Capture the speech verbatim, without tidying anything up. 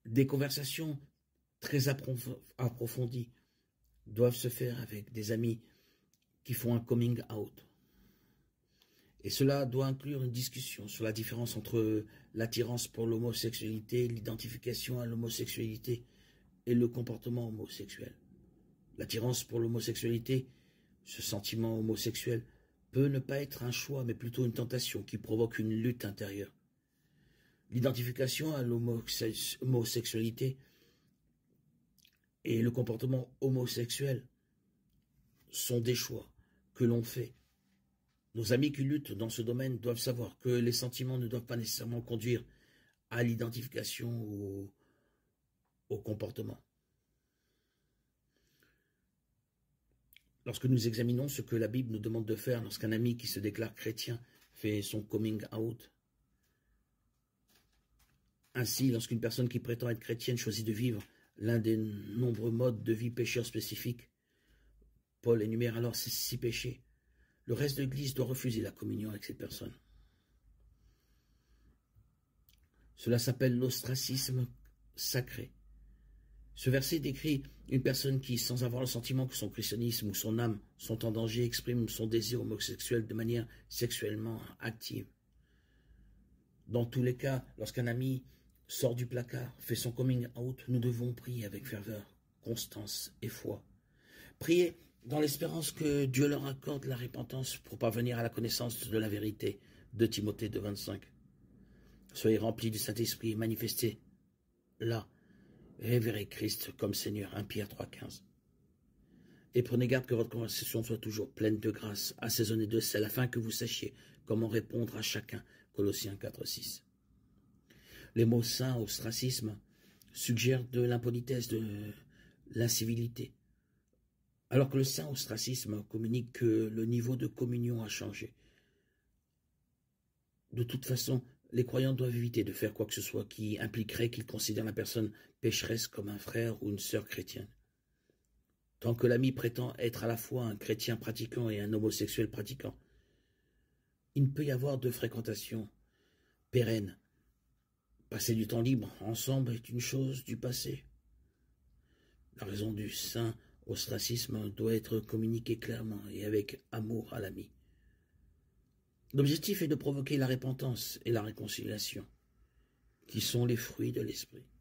Des conversations très approfondies doivent se faire avec des amis qui font un coming out. Et cela doit inclure une discussion sur la différence entre l'attirance pour l'homosexualité, l'identification à l'homosexualité et le comportement homosexuel. L'attirance pour l'homosexualité, ce sentiment homosexuel, peut ne pas être un choix, mais plutôt une tentation qui provoque une lutte intérieure. L'identification à l'homosexualité et le comportement homosexuel sont des choix que l'on fait. Nos amis qui luttent dans ce domaine doivent savoir que les sentiments ne doivent pas nécessairement conduire à l'identification ou au comportement. Lorsque nous examinons ce que la Bible nous demande de faire lorsqu'un ami qui se déclare chrétien fait son coming out, ainsi, lorsqu'une personne qui prétend être chrétienne choisit de vivre l'un des nombreux modes de vie pécheurs spécifiques, Paul énumère alors ces six péchés. Le reste de l'Église doit refuser la communion avec cette personne. Cela s'appelle l'ostracisme sacré. Ce verset décrit une personne qui, sans avoir le sentiment que son christianisme ou son âme sont en danger, exprime son désir homosexuel de manière sexuellement active. Dans tous les cas, lorsqu'un ami sort du placard, fait son coming out, nous devons prier avec ferveur, constance et foi. Prier dans l'espérance que Dieu leur accorde la repentance pour parvenir à la connaissance de la vérité, de Timothée deux, vingt-cinq. Soyez remplis du Saint-Esprit et manifestez là, révérez Christ comme Seigneur, un Pierre trois, quinze. Et prenez garde que votre conversation soit toujours pleine de grâce, assaisonnée de sel, afin que vous sachiez comment répondre à chacun, Colossiens quatre, six. Les mots saints, ostracisme, suggèrent de l'impolitesse, de l'incivilité, alors que le saint ostracisme communique que le niveau de communion a changé. De toute façon, les croyants doivent éviter de faire quoi que ce soit qui impliquerait qu'ils considèrent la personne pécheresse comme un frère ou une sœur chrétienne. Tant que l'ami prétend être à la fois un chrétien pratiquant et un homosexuel pratiquant, il ne peut y avoir de fréquentation pérenne. Passer du temps libre ensemble est une chose du passé. La raison du saint ostracisme doit être communiquée clairement et avec amour à l'ami. L'objectif est de provoquer la repentance et la réconciliation, qui sont les fruits de l'esprit.